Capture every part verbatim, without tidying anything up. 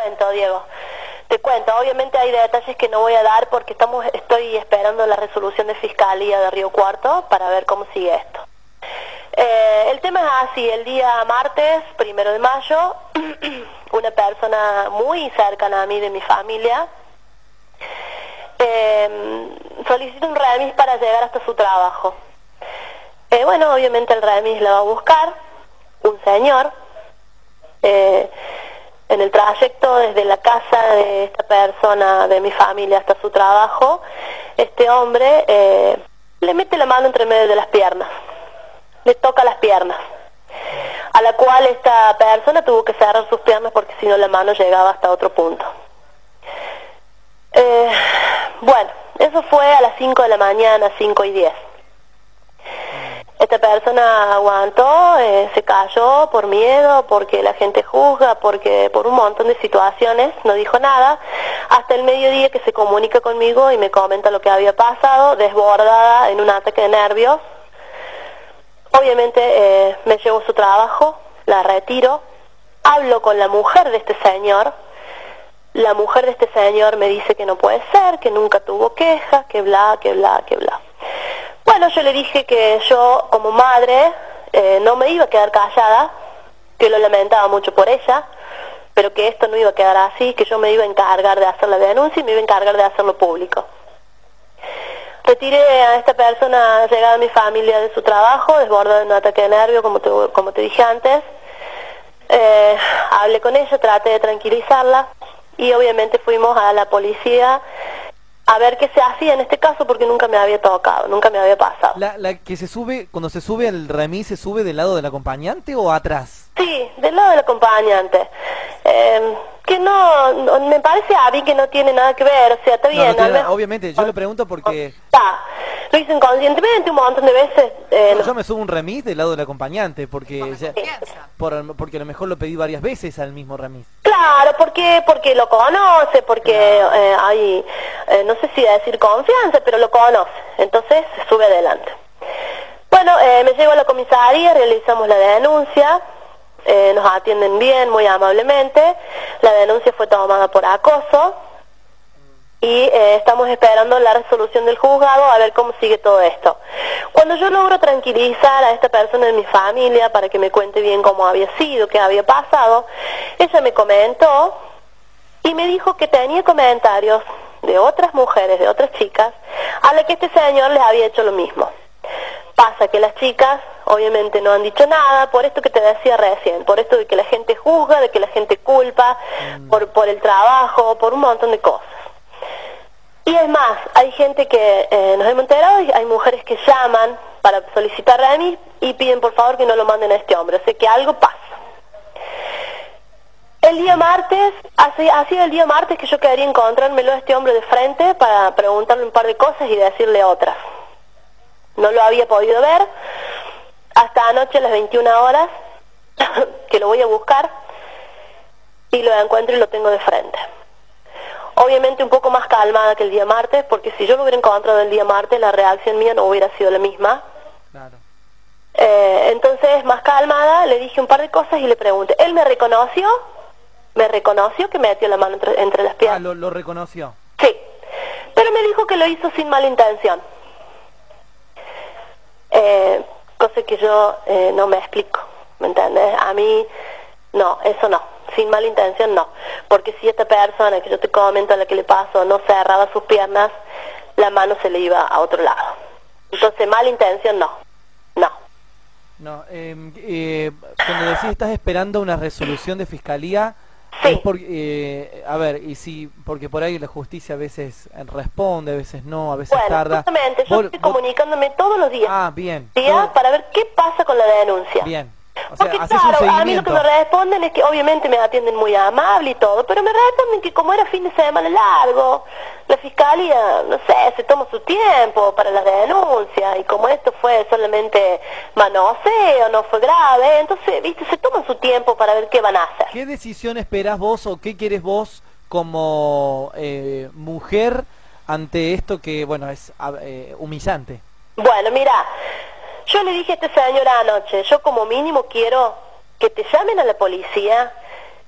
cuento, Diego. Te cuento, obviamente hay detalles que no voy a dar porque estamos, estoy esperando la resolución de Fiscalía de Río Cuarto para ver cómo sigue esto. Eh, el tema es así, el día martes, primero de mayo, una persona muy cercana a mí de mi familia eh, solicita un remis para llegar hasta su trabajo. Eh, bueno, obviamente el remis lo va a buscar un señor. Eh, en el trayecto desde la casa de esta persona, de mi familia, hasta su trabajo, este hombre eh, le mete la mano entre medio de las piernas, le toca las piernas, a la cual esta persona tuvo que cerrar sus piernas porque si no la mano llegaba hasta otro punto. Eh, bueno, eso fue a las cinco de la mañana, cinco y diez. Esta persona aguantó, eh, se cayó por miedo, porque la gente juzga, porque por un montón de situaciones, no dijo nada, hasta el mediodía que se comunica conmigo y me comenta lo que había pasado, desbordada en un ataque de nervios. Obviamente eh, me llevo su trabajo, la retiro, hablo con la mujer de este señor, la mujer de este señor me dice que no puede ser, que nunca tuvo queja, que bla, que bla, que bla. Bueno, yo le dije que yo, como madre, eh, no me iba a quedar callada, que lo lamentaba mucho por ella, pero que esto no iba a quedar así, que yo me iba a encargar de hacer la denuncia y me iba a encargar de hacerlo público. Retiré a esta persona llegada a mi familia de su trabajo, desbordada de un ataque de nervio, como te, como te dije antes. Eh, hablé con ella, traté de tranquilizarla y obviamente fuimos a la policía a ver qué se hacía en este caso porque nunca me había tocado, nunca me había pasado. La, la que se sube, cuando se sube al remis, ¿se sube del lado del acompañante o atrás? Sí, del lado del acompañante. Eh, que no, no, me parece a mí que no tiene nada que ver, o sea, está bien. No, no tiene, mejor, obviamente, yo lo pregunto porque... Está, lo hice inconscientemente un montón de veces. Eh, yo, no. yo me subo un remis del lado del acompañante porque ya, por, porque a lo mejor lo pedí varias veces al mismo remis. Claro, porque porque lo conoce, porque claro. eh, hay, eh, no sé si decir confianza, pero lo conoce, entonces se sube adelante. Bueno, eh, me llevo a la comisaría, realizamos la denuncia, eh, nos atienden bien, muy amablemente, la denuncia fue tomada por acoso y eh, estamos esperando la resolución del juzgado a ver cómo sigue todo esto. Cuando yo logro tranquilizar a esta persona de mi familia para que me cuente bien cómo había sido, qué había pasado, ella me comentó y me dijo que tenía comentarios de otras mujeres, de otras chicas, a las que este señor les había hecho lo mismo. Pasa que las chicas obviamente no han dicho nada, por esto que te decía recién, por esto de que la gente juzga, de que la gente culpa, mm. por, por el trabajo, por un montón de cosas. Y es más, hay gente que eh, nos hemos enterado y hay mujeres que llaman para solicitar remis y piden por favor que no lo manden a este hombre, o sea que algo pasa. El día martes, así, ha sido el día martes que yo quería encontrármelo a este hombre de frente para preguntarle un par de cosas y decirle otras. No lo había podido ver hasta anoche a las veintiuna horas, que lo voy a buscar, y lo encuentro y lo tengo de frente. Obviamente un poco más calmada que el día martes, porque si yo lo hubiera encontrado el día martes, la reacción mía no hubiera sido la misma. Claro. Eh, entonces, más calmada, le dije un par de cosas y le pregunté. Él me reconoció, me reconoció que me metió la mano entre, entre las piernas. Ah, ¿lo, lo reconoció? Sí, pero me dijo que lo hizo sin mala intención. Eh, cosa que yo eh, no me explico, ¿me entiendes? A mí, no, eso no, sin mala intención no, porque si esta persona que yo te comento a la que le pasó no cerraba sus piernas, la mano se le iba a otro lado. Entonces, mala intención no, no. No, eh, eh, cuando decís estás esperando una resolución de fiscalía, sí. Es porque, eh, a ver, y si, porque por ahí la justicia a veces responde, a veces no, a veces bueno, tarda. Justamente, yo vos, estoy vos... comunicándome todos los días. Ah, bien. ¿Ya? Todo... Para ver qué pasa con la denuncia. Bien. O sea, porque haces claro, un seguimiento. a mí lo que me responden es que obviamente me atienden muy amable y todo, pero me responden que como era fin de semana largo, la fiscalía, no sé, se toma su tiempo para la denuncia, y como esto fue solamente manoseo, no fue grave, entonces, viste, se toman su tiempo para ver qué van a hacer. ¿Qué decisión esperás vos o qué quieres vos como eh, mujer ante esto que, bueno, es eh, humillante? Bueno, mira, yo le dije a este señor anoche, yo como mínimo quiero que te llamen a la policía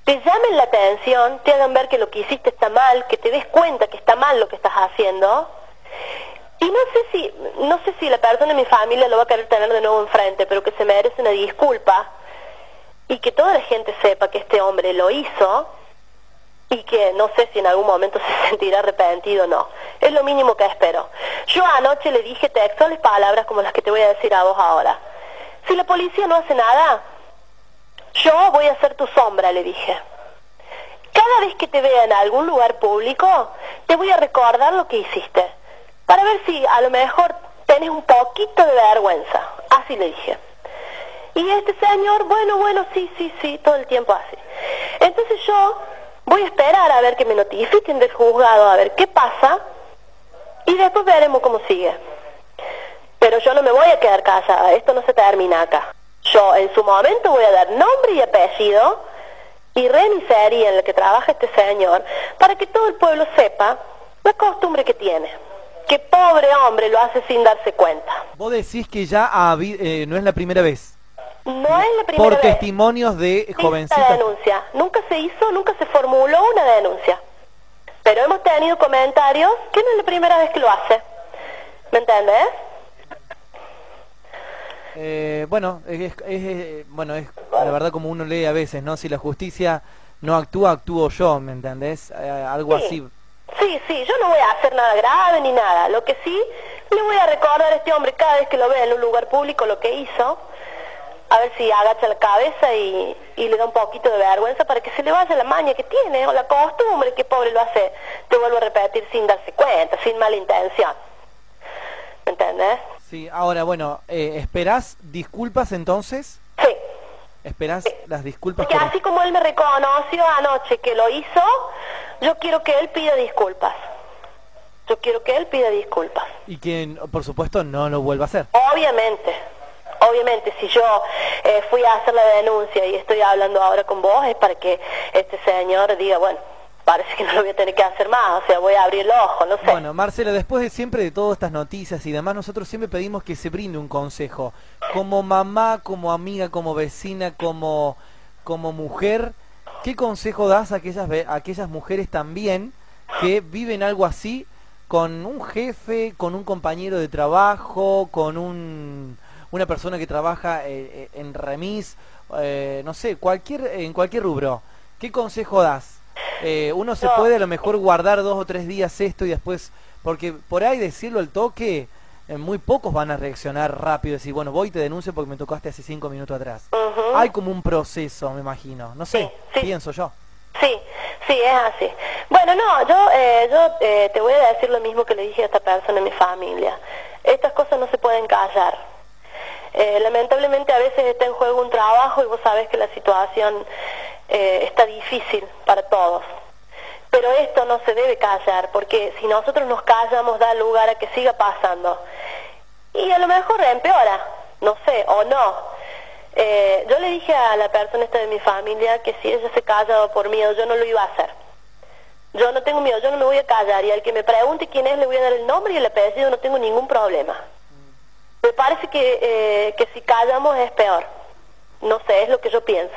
te llamen la atención, te hagan ver que lo que hiciste está mal, que te des cuenta que está mal lo que estás haciendo. Y no sé si, no sé si la persona de mi familia lo va a querer tener de nuevo enfrente, pero que se merece una disculpa y que toda la gente sepa que este hombre lo hizo y que no sé si en algún momento se sentirá arrepentido o no. Es lo mínimo que espero. Yo anoche le dije textuales palabras como las que te voy a decir a vos ahora. Si la policía no hace nada, yo voy a ser tu sombra, le dije. Cada vez que te vea en algún lugar público, te voy a recordar lo que hiciste, para ver si a lo mejor tenés un poquito de vergüenza. Así le dije. Y este señor, bueno, bueno, sí, sí, sí, todo el tiempo así. Entonces yo voy a esperar a ver que me notifiquen del juzgado, a ver qué pasa, y después veremos cómo sigue. Pero yo no me voy a quedar callada, esto no se termina acá. Yo en su momento voy a dar nombre y apellido y remisería en la que trabaja este señor, para que todo el pueblo sepa la costumbre que tiene. Que pobre hombre lo hace sin darse cuenta. Vos decís que ya ha habi- eh, no es la primera vez. No es la primera Por vez. testimonios de jovencitas. Esta denuncia. Nunca se hizo, nunca se formuló una denuncia. Pero hemos tenido comentarios que no es la primera vez que lo hace. ¿Me entiendes? Eh, bueno, es, es- es- bueno, es la verdad como uno lee a veces, ¿no? Si la justicia no actúa, actúo yo, ¿me entendés? Eh, algo Sí. así. Sí, sí, yo no voy a hacer nada grave ni nada. Lo que sí, le voy a recordar a este hombre cada vez que lo vea en un lugar público lo que hizo. A ver si agacha la cabeza y, y le da un poquito de vergüenza para que se le vaya la maña que tiene o la costumbre que pobre lo hace. Te vuelvo a repetir, sin darse cuenta, sin mala intención. ¿Me entendés? Sí, ahora, bueno, eh, ¿esperás disculpas entonces? Sí. ¿Esperás Sí. las disculpas? Porque por- así como él me reconoció anoche que lo hizo, yo quiero que él pida disculpas. Yo quiero que él pida disculpas. Y que, por supuesto, no lo vuelva a hacer. Obviamente, obviamente, si yo eh, fui a hacer la denuncia y estoy hablando ahora con vos, es para que este señor diga, bueno, parece que no lo voy a tener que hacer más, o sea, voy a abrir el ojo, no sé. Bueno, Marcela, después de siempre de todas estas noticias y demás, nosotros siempre pedimos que se brinde un consejo. Como mamá, como amiga, como vecina, como, como mujer, ¿qué consejo das a aquellas, ve- a aquellas mujeres también que viven algo así con un jefe, con un compañero de trabajo, con un, una persona que trabaja eh, eh, en remis, eh, no sé, cualquier, en cualquier rubro? ¿Qué consejo das? Eh, uno se No. puede a lo mejor guardar dos o tres días esto y después, porque por ahí decirlo al toque, eh, muy pocos van a reaccionar rápido y decir, bueno, voy y te denuncio porque me tocaste hace cinco minutos atrás. Ujú. Hay como un proceso, me imagino. No sé, Sí, sí. pienso yo. Sí, sí, es así. Bueno, no, yo, eh, yo eh, te voy a decir lo mismo que le dije a esta persona en mi familia. Estas cosas no se pueden callar. Eh, lamentablemente a veces está en juego un trabajo y vos sabés que la situación eh, está difícil para todos. Pero esto no se debe callar, porque si nosotros nos callamos da lugar a que siga pasando. Y a lo mejor empeora, no sé, o no. Eh, yo le dije a la persona esta de mi familia que si ella se callaba por miedo, yo no lo iba a hacer. Yo no tengo miedo, yo no me voy a callar, y al que me pregunte quién es le voy a dar el nombre y el apellido, no tengo ningún problema. Me parece que, eh, que si callamos es peor. No sé, es lo que yo pienso.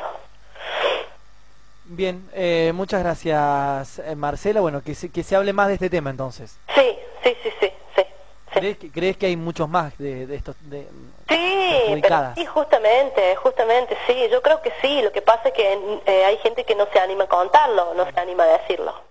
Bien, eh, muchas gracias, eh, Marcela. Bueno, que se, que se hable más de este tema entonces. Sí, sí, sí, sí, sí. sí. ¿Crees que, crees que hay muchos más de, de estos? De, Sí, pero perjudicadas? sí, justamente, justamente, sí, yo creo que sí. Lo que pasa es que eh, hay gente que no se anima a contarlo, no se anima a decirlo.